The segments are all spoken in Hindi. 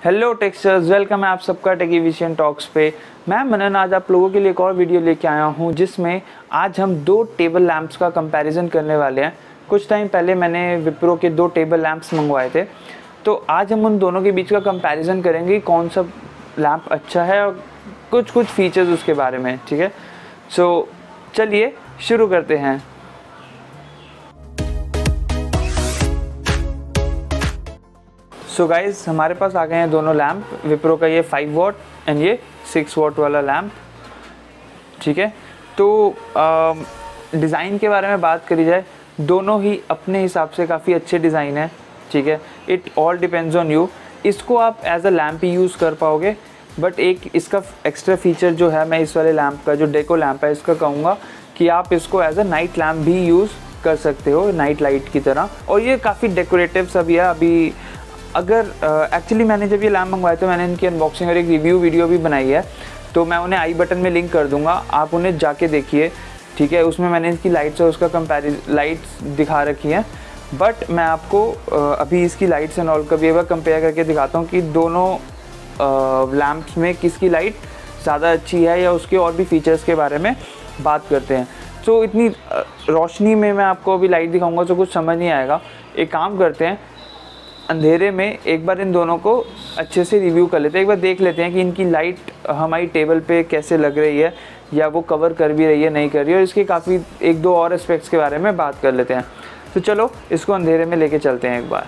हेलो टेक्सचर्स, वेलकम है आप सबका टेकीविजन टॉक्स पे। मैं मनन आज आप लोगों के लिए एक और वीडियो लेके आया हूँ जिसमें आज हम दो टेबल लैंप्स का कंपैरिजन करने वाले हैं। कुछ टाइम पहले मैंने विप्रो के दो टेबल लैंप्स मंगवाए थे, तो आज हम उन दोनों के बीच का कंपैरिजन करेंगे कौन सा लैंप अच्छा है और कुछ फीचर्स उसके बारे में। ठीक है, सो चलिए शुरू करते हैं। सो गाइज, हमारे पास आ गए हैं दोनों लैंप, विप्रो का ये 5 वॉट एंड ये 6 वॉट वाला लैंप। ठीक है, तो डिज़ाइन के बारे में बात करी जाए, दोनों ही अपने हिसाब से काफ़ी अच्छे डिज़ाइन है। ठीक है, it all depends on you. इसको आप एज अ लैंप ही यूज़ कर पाओगे, बट एक इसका एक्स्ट्रा फीचर जो है, मैं इस वाले लैंप का जो डेको लैंप है इसका कहूँगा कि आप इसको एज अ नाइट लैंप भी यूज़ कर सकते हो, नाइट लाइट की तरह। और ये काफ़ी डेकोरेटिव सा भी है। अभी अगर एक्चुअली मैंने जब ये लैंप मंगवाया तो मैंने इनकी अनबॉक्सिंग और एक रिव्यू वीडियो भी बनाई है, तो मैं उन्हें आई बटन में लिंक कर दूंगा, आप उन्हें जाके देखिए। ठीक है, उसमें मैंने इसकी लाइट्स और उसका लाइट्स दिखा रखी हैं, बट मैं आपको अभी इसकी लाइट्स एंड ऑल का भी एक बार कंपेयर करके दिखाता हूँ कि दोनों लैंप्स में किसकी लाइट ज़्यादा अच्छी है, या उसके और भी फीचर्स के बारे में बात करते हैं। तो इतनी रोशनी में मैं आपको अभी लाइट दिखाऊंगा तो कुछ समझ नहीं आएगा। एक काम करते हैं, अंधेरे में एक बार इन दोनों को अच्छे से रिव्यू कर लेते हैं, एक बार देख लेते हैं कि इनकी लाइट हमारी टेबल पे कैसे लग रही है, या वो कवर कर भी रही है नहीं कर रही है, और इसके काफ़ी एक दो और एस्पेक्ट्स के बारे में बात कर लेते हैं। तो चलो इसको अंधेरे में लेके चलते हैं एक बार।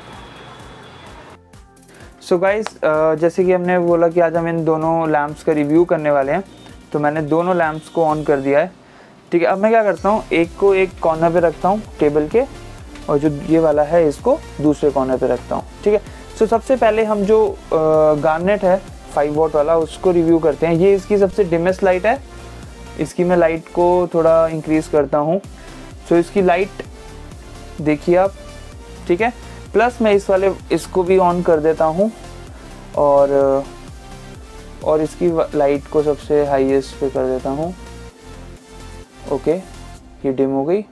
सो गाइस, जैसे कि हमने बोला कि आज हम इन दोनों लैंप्स का रिव्यू करने वाले हैं, तो मैंने दोनों लैंप्स को ऑन कर दिया है। ठीक है, अब मैं क्या करता हूँ, एक को एक कॉर्नर पे रखता हूँ टेबल के, और जो ये वाला है इसको दूसरे कॉर्नर पे रखता हूँ। ठीक है, सो सबसे पहले हम जो गार्नेट है 5 वॉट वाला उसको रिव्यू करते हैं। ये इसकी सबसे डिमेस्ट लाइट है। इसकी मैं लाइट को थोड़ा इंक्रीज़ करता हूँ, सो इसकी लाइट देखिए आप। ठीक है, प्लस मैं इस वाले इसको भी ऑन कर देता हूँ, और इसकी लाइट को सबसे हाईएस्ट पे कर देता हूँ। ओके, ये डिम हो गई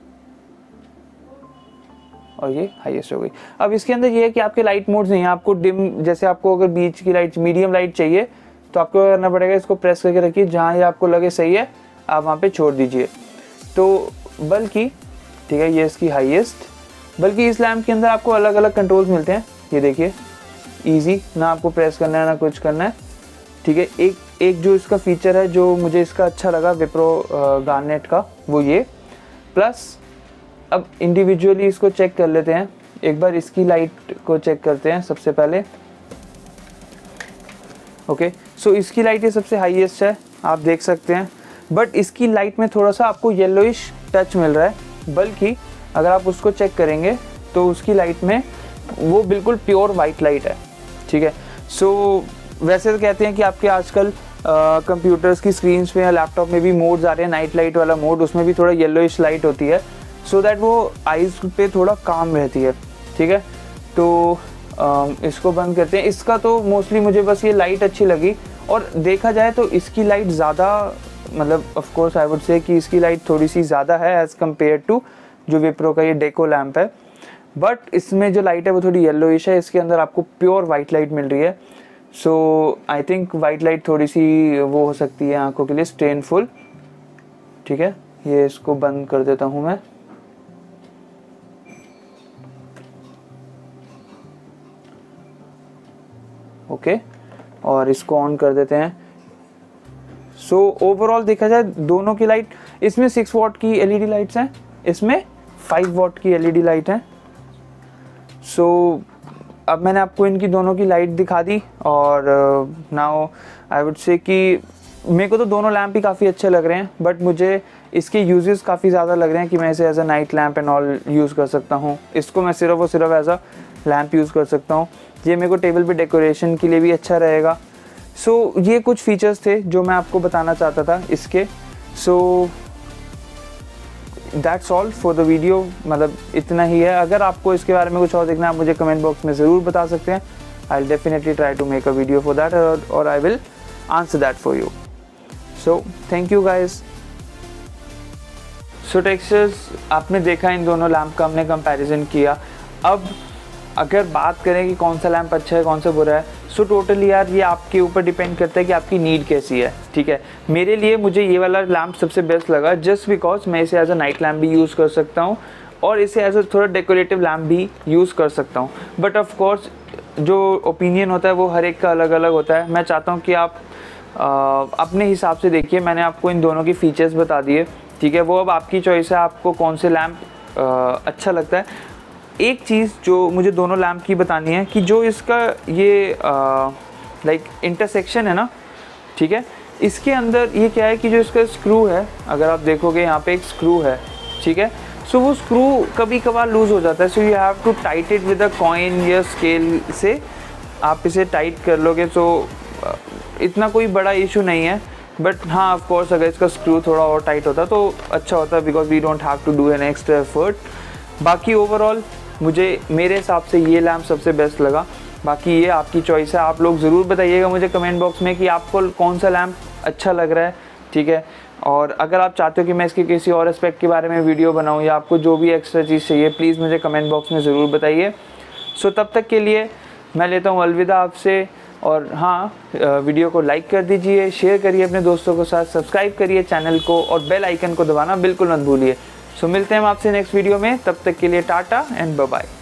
और ये हाईएस्ट हो गई। अब इसके अंदर ये है कि आपके लाइट मोड्स नहीं है। आपको डिम, जैसे आपको अगर बीच की लाइट, मीडियम लाइट चाहिए तो आपको क्या करना पड़ेगा, इसको प्रेस करके रखिए, जहाँ ये आपको लगे सही है आप वहाँ पे छोड़ दीजिए। तो बल्कि ठीक है, ये इसकी हाईएस्ट। बल्कि इस लैंप के अंदर आपको अलग अलग कंट्रोल्स मिलते हैं। ये देखिए, ईजी, ना आपको प्रेस करना है ना कुछ करना है। ठीक है, एक जो इसका फीचर है जो मुझे इसका अच्छा लगा विप्रो गार्नेट का, वो ये। प्लस अब इंडिविजुअली इसको चेक कर लेते हैं। एक बार इसकी लाइट को चेक करते हैं सबसे पहले। ओके, सो इसकी लाइट ये सबसे हाईएस्ट है, आप देख सकते हैं, बट इसकी लाइट में थोड़ा सा आपको येलोइश टच मिल रहा है। बल्कि अगर आप उसको चेक करेंगे तो उसकी लाइट में वो बिल्कुल प्योर वाइट लाइट है। ठीक है, सो वैसे तो कहते हैं कि आपके आजकल कंप्यूटर्स की स्क्रीन्स पे या लैपटॉप में भी मोड्स आ रहे हैं, नाइट लाइट वाला मोड, उसमें भी थोड़ा येलोइश लाइट होती है, सो दैट वो आइज़ पे थोड़ा काम रहती है। ठीक है, तो इसको बंद करते हैं। इसका तो मोस्टली मुझे बस ये लाइट अच्छी लगी, और देखा जाए तो इसकी लाइट ज़्यादा, मतलब of course I would say कि इसकी लाइट थोड़ी सी ज़्यादा है एज़ कम्पेयर टू जो विप्रो का ये डेको लैंप है। बट इसमें जो लाइट है वो थोड़ी येलोइश है, इसके अंदर आपको प्योर वाइट लाइट मिल रही है। So I think white light थोड़ी सी वो हो सकती है आंखों के लिए स्ट्रेनफुल। ठीक है, ये इसको बंद कर देता हूँ मैं। ओके, और इसको ऑन कर देते हैं। सो ओवरऑल देखा जाए दोनों की लाइट, इसमें 6 वॉट की एलईडी लाइट्स हैं, इसमें 5 वॉट की एलईडी लाइट हैं। सो अब मैंने आपको इनकी दोनों की लाइट दिखा दी, और नाउ आई वुड से कि मेरे को तो दोनों लैंप ही काफ़ी अच्छे लग रहे हैं, बट मुझे इसके यूजेस काफ़ी ज़्यादा लग रहे हैं कि मैं इसे as a night lamp and all use कर सकता हूँ। इसको मैं सिर्फ और सिर्फ एज अ लैंप यूज़ कर सकता हूँ। ये मेरे को टेबल पे डेकोरेशन के लिए भी अच्छा रहेगा। सो ये कुछ फीचर्स थे जो मैं आपको बताना चाहता था इसके। So that's all for the video, मतलब इतना ही है। अगर आपको इसके बारे में कुछ और देखना है, आप मुझे कमेंट बॉक्स में ज़रूर बता सकते हैं। I will definitely try to make a video for that, और I will answer that for you. So thank you guys. So textures, आपने देखा इन दोनों लैंप का हमने कंपैरिजन किया। अब अगर बात करें कि कौन सा लैंप अच्छा है कौन सा बुरा है, सो टोटली यार ये आपके ऊपर डिपेंड करता है कि आपकी नीड कैसी है, ठीक है। मेरे लिए मुझे ये वाला लैंप सबसे बेस्ट लगा, जस्ट बिकॉज मैं इसे एज अ नाइट लैम्प भी यूज़ कर सकता हूँ और इसे एज अ थोड़ा डेकोरेटिव लैम्प भी यूज़ कर सकता हूँ। बट ऑफ कोर्स जो ओपिनियन होता है वो हर एक का अलग अलग होता है। मैं चाहता हूँ कि आप अपने हिसाब से देखिए। मैंने आपको इन दोनों की फ़ीचर्स बता दिए, ठीक है। वो अब आपकी चॉइस है, आपको कौन से लैम्प अच्छा लगता है। एक चीज़ जो मुझे दोनों लैम्प की बतानी है कि जो इसका ये लाइक इंटरसेक्शन है ना, ठीक है, इसके अंदर ये क्या है कि जो इसका स्क्रू है, अगर आप देखोगे यहाँ पे एक स्क्रू है, ठीक है। सो वो स्क्रू कभी कभार लूज़ हो जाता है, so you have to tight it with a coin या स्केल से आप इसे टाइट कर लोगे तो इतना कोई बड़ा इशू नहीं है। बट हाँ, ऑफ कोर्स अगर इसका स्क्रू थोड़ा और टाइट होता तो अच्छा होता, because we don't have to do an extra effort. बाकी ओवरऑल मुझे मेरे हिसाब से ये लैम्प सबसे बेस्ट लगा। बाकी ये आपकी चॉइस है, आप लोग ज़रूर बताइएगा मुझे कमेंट बॉक्स में कि आपको कौन सा लैम्प अच्छा लग रहा है, ठीक है। और अगर आप चाहते हो कि मैं इसके किसी और एस्पेक्ट के बारे में वीडियो बनाऊं या आपको जो भी एक्स्ट्रा चीज़ चाहिए, प्लीज़ मुझे कमेंट बॉक्स में ज़रूर बताइए। सो तब तक के लिए मैं लेता हूँ अलविदा आपसे। और हाँ, वीडियो को लाइक कर दीजिए, शेयर करिए अपने दोस्तों के साथ, सब्सक्राइब करिए चैनल को और बेल आइकन को दबाना बिल्कुल मत भूलिए। सो मिलते हैं हम आपसे नेक्स्ट वीडियो में, तब तक के लिए टाटा एंड बाय बाय।